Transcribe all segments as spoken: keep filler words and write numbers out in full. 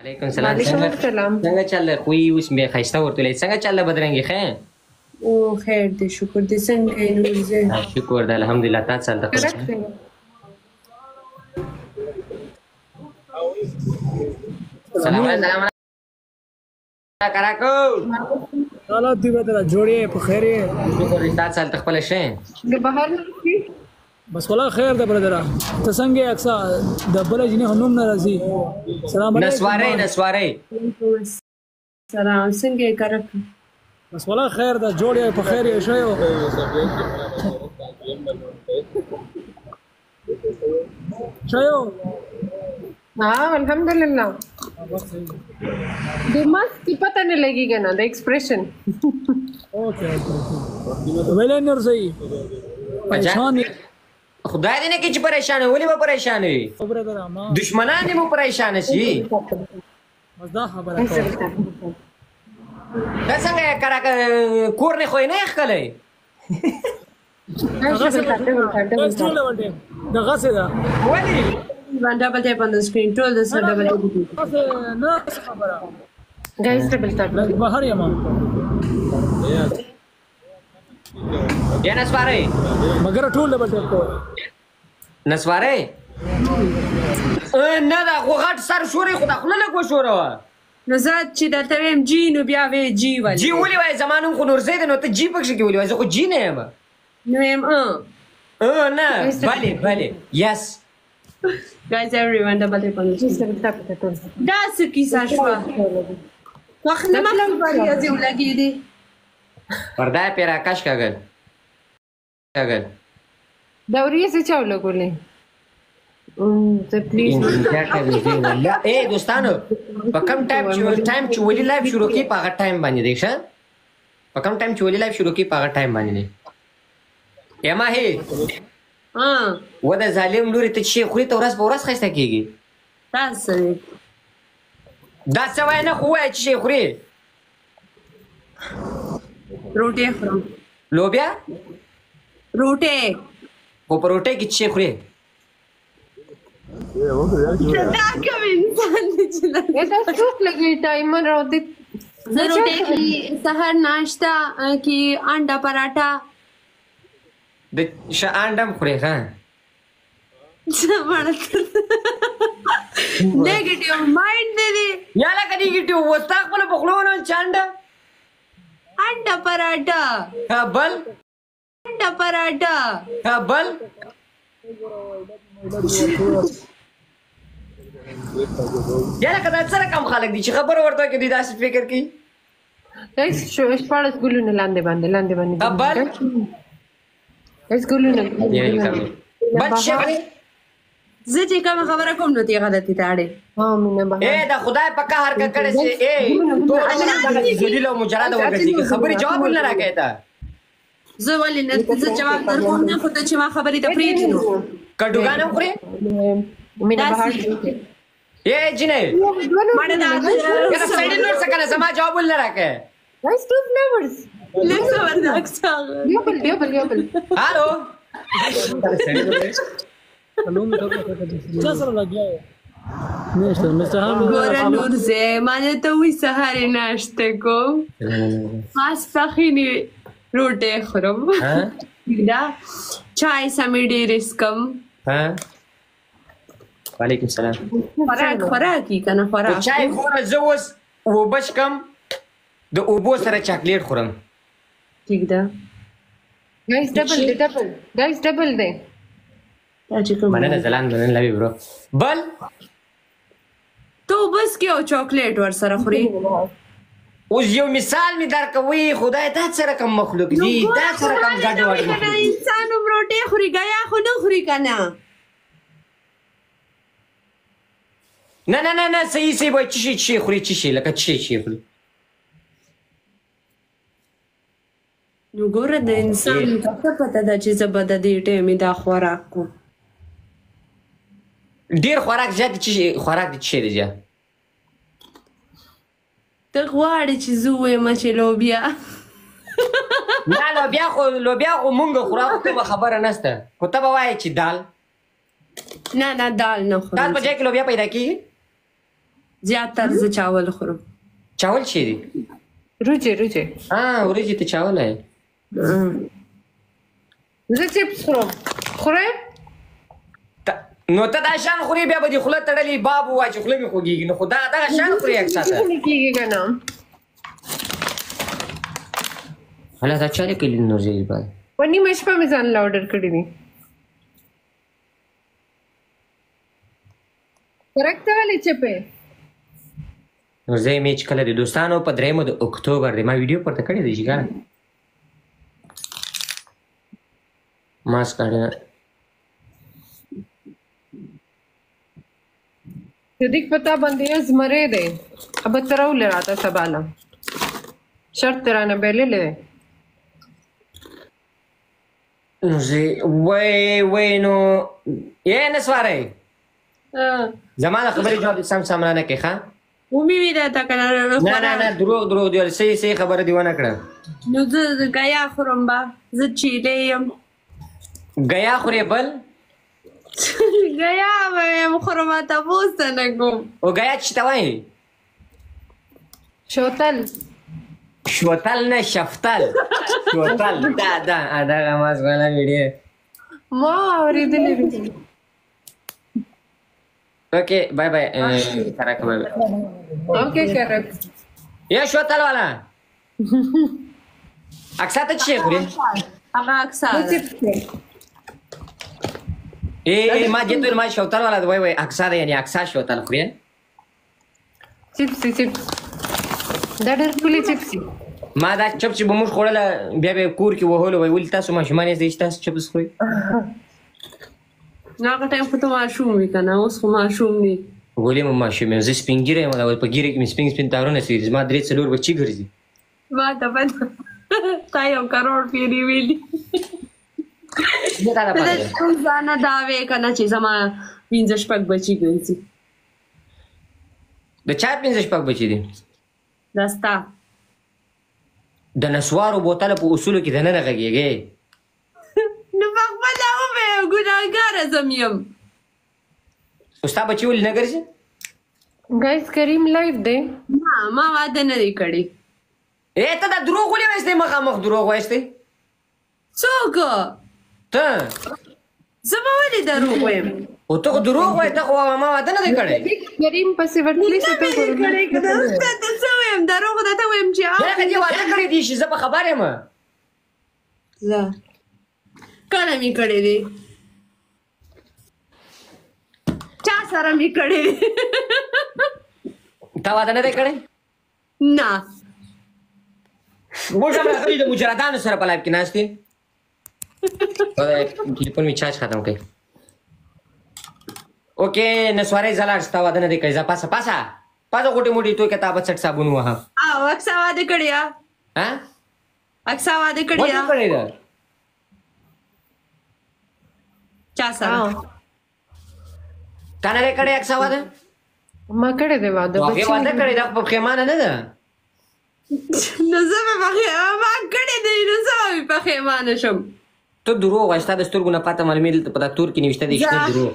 वालेकुम सलाम څنګه چل کوي اوس مې خیسته ورته څنګه چل بدرنګي خیر او خیر دې شکر دې څنګه یې نورزه شکر دې الحمدلله تاسو څنګه سلام علیکم کراکو حالات دی بدره جوړې په خیر یې شکر دې تاسو څنګه خپل شې د بهر بس ولا خیر ده برادره ته څنګه اکثر د بل جنې هنوم ناراضي سلام علیکم نسواره نسواره سلام څنګه کرک بس ولا خیر ده جوړې په خیر یې شوی شوی हाँ अल्हम्दुलिल्लाह दिमाग की पता नहीं लगेगा ना द एक्सप्रेशन ओके वेले नर सही परेशान खुदाई दे ने की परेशान है ओली में परेशान है दुश्मनान ने मु परेशान है सी मजदा खबर है دا څنګه کرا کور نه خو نه خلې دغه څه ده ولی one double tap on the screen told us to double tap نه خبره guys double tap بهر یما یا نسواره مگر ټول ډبل ټاپ کو نسواره نه دا خو غټ سر شوري خو داخله لګو شوره نزاد چې دلته ویم جی نو بیا وی جی ولی جی ولي وای زمانو خو نور زید نو ته جی پکښ کې ولي وای زه خو جی نه یم نو یم ا ا نه بله بله یس guys everyone double tap on the screen دا څه کیسه شو وخت نه مخ باندې ازي ولګی دي पर्दा पे आकाश कागल कागल दौरिये से चाव लगोले तो प्लीज क्या कर रही है वल्ला ए दोस्तانو په کم ټایم چې ټایم چې ولې لایو شروع کی په هغه ټایم باندې دی ښه په کم ټایم چې ولې لایو شروع کی په هغه ټایم باندې دی یما هي ها ودا ظالم لوري ته شي خوري ته ورځ په ورځ خسته کیږي تاسو دا څه وای نه خو وای چې شي خوري روټي خورم لوبیا روټي خو په روټي کې شي خوري دا کوم انسان چې دا څوک لګي ټایمر راوځي روټي کې سحر ناشتا کې انډا پراټا د شاندم خوري ها زمړ نیگیټیو مایند دی یا لکه نیگیټیو وستا خپل بخلونو چانډه انډا پراټا ها بل انډا پراټا ها بل یا لکه دا سره کم خلک دي چې خبر ورته کې دي داسې فکر کوي گایس شو شپارس ګلونه لاندې باندې لاندې باندې ها بل گایس ګلونه بچه زه چې کوم خبره کوم نو تی غلطی تاړي ها مینه به اے دا خدای په قهر کا کړه سي اے تو دا ذلیل او مجرد وګرځي خبري جواب نه راکې تا زه ولې نه زه جواب درکوم نه خو ته چې ما خبرې ته پریږدي نو کډوګان خوري مینه بهر اے جنې ماړه دا کله سایډ نوټ څنګه سما جواب نه راکې گایس ټو فلیورز لیټس اور داکس یو بل یو بل یو بل هالو چا سره لګیا نشته مستر هم ګوره نور زه مانه ته وې سهار ناشته کو خاص پخینی روټه خورم دا چای سمې ډېر اسکم ها وعلیکم السلام خوراک خوراکي کنه خوراک چای خور زه اوس وبش کم د اوبو سره چاکلیټ خورم ٹھیک ده گایس ډبل دی ډبل گایس ډبل دی مننه زلان مننه لوي برو بل تو بس کې او چاکلیټ ور سره خوري اوس یو مثال می درکوي خدای ته سره کوم مخلوق دی دا سره کوم ګډ وډ انسان روټي خوري غیا خو نه خوري کنه نه نه نه نه صحیح صحیح وای چی چی خوري چی شي لکه چی چی خوري نو ګوره د انسان څه پته ده چې زبده دی ټیمې دا خوراک کو ډیر خوراک زیات چی خوراک دي چی دی ته غواړې چې زه ووایم چې لوبیا نه لوبیا خو لوبیا خو مونږ خورا ته خبره نشته خو ته به وایې چې دال نه نه دال نه خورم دال په ځای کې لوبیا پیدا کېږي زیاتر زه چاول خورم. چاول چی دی؟ روجه روجه. آه وریجې ته چاول ہے. زه چپس خورم. خورئ؟ نو ته دا شان خوري بیا به دې خوله تړلې باب ووایي چې خوله مې خوږېږي نو خو دا دغه شان خوري اکساته کېږي که نه هله دا چا لیکلي نورزي باد په نیمه شپه مې ځان له اورډر کړي دي کریکټ ولې چپې نورزي میچ کله د دوستانو په درېیمه د اکتوبر دی ما ویډیو پورته کړې دی چې ګاله ماسک کاډه صدیق پتا باندې زمری دی اب تر ول راته سباله شرط ترانه بیللې نورزي وای وای نو یې نسواره زمانه خبرې جواب سم سم نه کې ښا ومي وی دا تا کنه نه نه نه دروغ دروغ دی صحیح صحیح خبره دی ونه کړه نو زه غیا خورم با زه چیلې يم غیا خورې بل غیا مې خورم تاسو نه کوم او غیا چې تا وایي شوتل شوتل نه شفتل شوتل دا دا دا ماس غلا ویډیو ما اوریدلې اوکے باي باي کراک باي اوکے کرک یا شوتل والا اکساته چی خوري هغه اکسا اے ما جتو ما شوتل والا وای وای اکسا یعنی اکسا شوتل خوري چپس چپس دا ډېر کولې چپس ما دا چپ چې بموږ خوړل بیا به کور کې وهول وای ول تاسو ما شمانه دې تاسو چپس خوري نو هغه ټایم خو ته ماشوم وي که نه اوس خو ماشوم دی ولې مو ماشوم یم زه سپین ږیری یم په ږیره کې مې سپین سپین تارونه سوي زما درې څلور بچي ګرځي ما ته پته تا یو کروڑ پیري ویلي ته د ځانه دعوې که نه چې زما پنځه شپږ بچي ګرځي د چا پنځه شپږ بچي دي دا ستا د نسوارو بوتله په اصولو کې دننه غږېږې نو پخپله ومې ګناهګاره زم یم اوس تا بچي ولې نه ګرځي ګایز کریم لایف دی نه ما واده نه دی کړی ای ته دا دروغ ولې وایستې مخامخ دروغ وایستې څوک ته زه به ولې دروغ وایم او ته خو دروغ وایې ته خو ما واده نه دی کړی کریم پسې ورتلی څه ته ګورم ته څه وایم دروغ درته وایم چې هغه دې واده کړی دي چې زه په خبر یم زه کله مې کړی دی چا سره مې کړی دی تا واده نه دی کړی نه موږ هم راغلي د مجردانو سره په لایف کې ناست دي ټلیفون مې چارج ختم کړی اوکې نسوارۍ زه لاړ ستا واده نه دی کړی ځه پاسه پاسه پاسه غوټې موټې تو کتابت سټ صابون وهه او اکسا واده کړی یا ها اکسا واده کړی یا واده کړی ده چا سره تا نه دی کړی اکسا واده ما کړی دی واده هغې واده کړی دا په پښیمانه نه ده نو زه به پښیمانه ما کړی دی نو زه به پښیمانه شم ته دروغ وایې ستا د سترګو نه پاته معلومېږي دلته په دا تور کې نوشته دی شته دروغ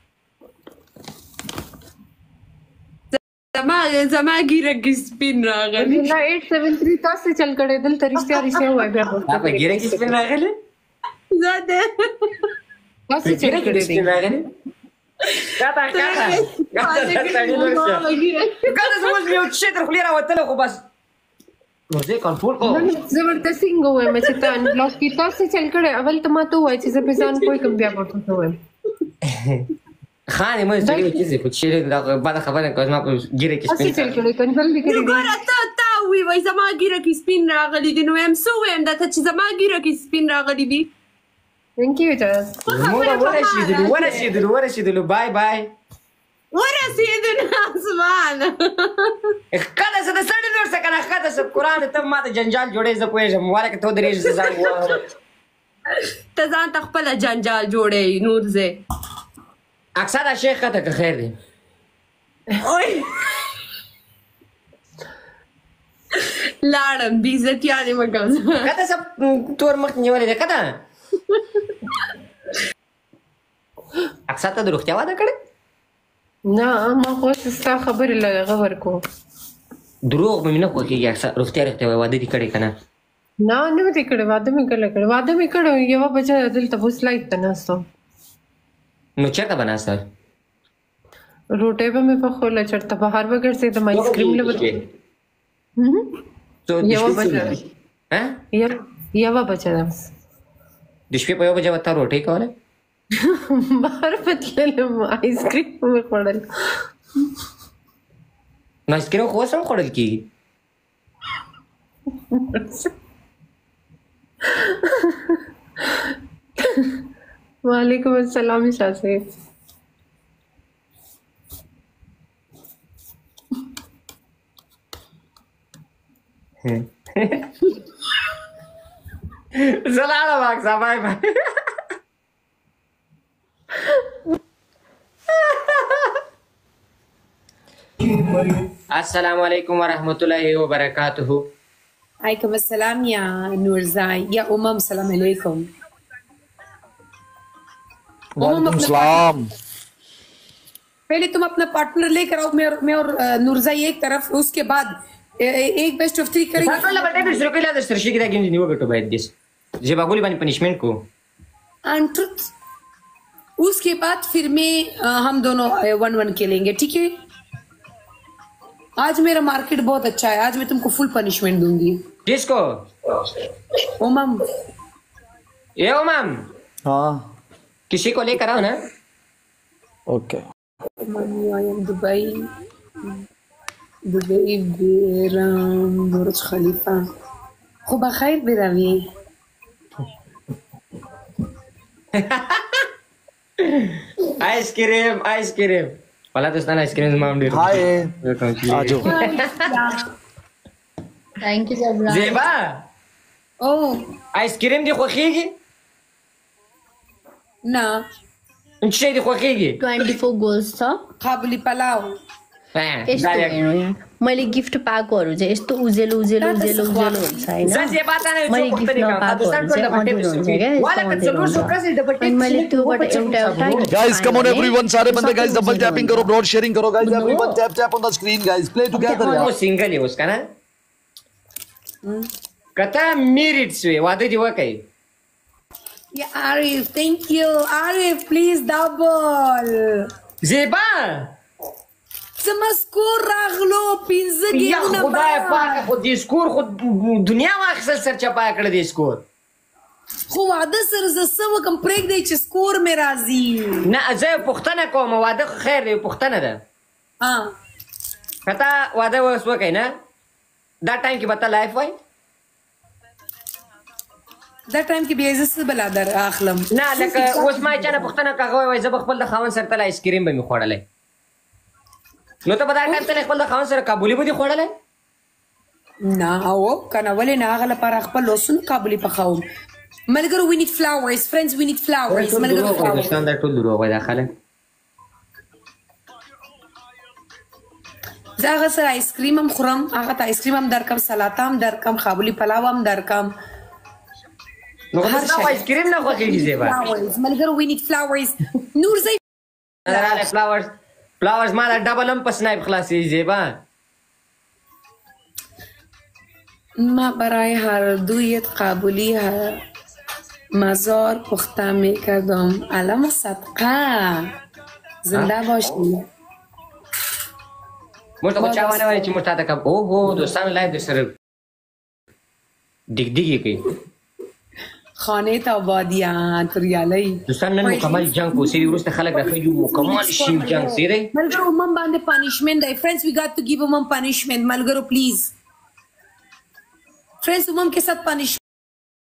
زما زما ګیره کې سپین راغلی نه ایټ سیون تھری تاسو چل کړی دلته رښتیا رښتیا ووایه بیا تا په ګیره کې سپین راغلی زه دی تاسو چل کړی دی کاته کاته کاته سړی لږ شه کاته زموږ یو شی تر خولې راوتلی خو بس نو زه کنټرول کوم زه ورته څنګه ووایم چې ته انبلاک کړي تاسو چل کړی اول ته ما ته ووایه چې زه پې ځان پوه کړم بیا به ورته ووایم خانې مې سړی وچې خو چې دا بده خبره کوه زما په ګیره کې تاسو چل کړی کنټرول دې کړی ګوره ته تا ووایي زما ګیره کې سپین راغلی دي نو وایم څه ووایم درته چې زما ګیره کې سپین راغلی دي Thank you, Jazz. ورسېدلو ورسېدلو ورسېدلو بای بای ورسېدلو اسمان ښکته شه د سړي لور شه که نه ښکته شه قرآن ته ما ته جنجال جوړوې زه پوهېږم والکه ته ودرېږې زه ځان ووهم ته ځان ته خپله جنجال جوړوې نور ځې اکثر دا شیخ ښکته که خیر دی لاړم بېعزتیا دې مه کوه ښکته شه تور مخ نیولې دی ښکته اکثر ته د روغتیا واده کړی نه ما خو ستا خبرې لږه ورکو دروغ به مې نه خوښېږي اکثر رښتیا رښتیا وایي واده دې کړی که نه نه نه مې دې کړی واده مې کله کړی واده مې کړی یوه بجه دلته اوس لایټ ته ناست وم نو چېرته به ناسته روټۍ به مې پخوله چېرته بهر به ګرځېدم آیسکریم له به یوه بجه یوه بجه ده د شپې په یو بجه به تا روټۍ کوله بهر به تللم آیسکریم به مې خوړل نو آیسکریم خو اوس هم خوړل کېږي وعلیکم السلام شاه صاحب زه لاړم اکثر بای بای السلام علیکم ورحمۃ اللہ وبرکاتہ عليكم السلام يا نورزاي يا أمم السلام عليكم वालेकुम सलाम। पहले तुम अपना पार्टनर लेकर आओ मैं और मैं और नूरजाई एक तरफ उसके बाद एक बेस्ट ऑफ थ्री करेंगे ټول به ټیپ شروع کړي دا سترشي کې دا ګیم دی وګټو باید دیس जे बागुली बानी पनिशमेंट को एंड ट्रुथ उसके बाद फिर मैं हम दोनों वन वन खेलेंगे ठीक है आज मेरा मार्केट बहुत अच्छा है आज मैं तुमको फुल पनिशमेंट दूंगी किसको उमम ये उमम हाँ किसी को लेकर आओ ना okay Dubai Dubai بیرم برج خلیفه خب بخیر بروی ice cream ice cream वाला दोस्तान आइसक्रीम माम दे हाय आजो थैंक यू जबरा जेबा ओ आइसक्रीम दी خوخيږي ना انت दी خوخيږي चौबीस गोल्स छ काबुली पलाव यस्तो हेर्नु यहाँ मैले गिफ्ट पाएकोहरू चाहिँ यस्तो उजेलो उजेलो उजेलो उजेलो हुन्छ होइन मैले गिफ्ट नपाएकोहरू चाहिँ अधुरो हुन्छ क्या यस्तो अधुरो हुन्छ अनि मैले त्योबाट एउटा एउटा गाइस कम ऑन एवरीवन सारे बंदे गाइस डबल टैपिंग करो ब्रॉड शेयरिंग करो guys everyone tap tap on the screen guys play together वो सिंगल है उसका ना कथा मेरिट्स वे वादे जीवा काही या Arif thank you Arif please double जेबा زما سکور راغلو پنځه ګیمونه یا خدای پاک خو دې سکور خو دنیا واخیستل سرچپا کړه دې سکور خو واده سره زه څه وکړم پرېږدئ چې سکور مې راځي نه زه پوښتنه کوم واده خیر دی پوښتنه ده که تا واده اوس وکړئ نه دا ټایم کې به ته لایف وای دا ټایم کې بیا زه څه بلا در اخلم نه لکه اوس ما چا نه پوښتنه کاغه وای زه به خپل د خاوند سره تل آیسکریم به مې خوړلی نو ته به دا ټایم ته خپل د خاوند سره کابلي به دې خوړلی نه او که نه ولې نه هغه لپاره خپل لاسونه کابلي پخوم ملګرو we need flowers friends we need flowers ملګرو دوستان دا ټول دروغ وای دا خلک زه هغه سره آیسکریم هم خورم هغه ته آیسکریم هم درکم سلاته هم درکم کابلي پلاو هم درکم نو هر څه آیسکریم نه خوښېږي زیبا ملګرو we need flowers نورزی فلاورز فلاورز ما دا ډبل هم په سنایپ خلاصېږي زیبا ما برای هر دویت قبولی مزار پخته میکردم علم صدقه زنده باشی موږ ته خو چا ونه وایي چې موږ تا ته کب اوهو دوستانو لایف در سره ډیګ ډیګ یې کوي خانه تا آبادیان پریالی دوستان نن مکمل جنگ کو سری وروسته خلک راخی جو مکمل شیم جنگ سری ملګرو مم باندې پنیشمنت دی فرینډز وی ګاټ ټو ګیو مم پنیشمنت ملګرو پلیز فرینډز مم کے ساتھ پنیشمنت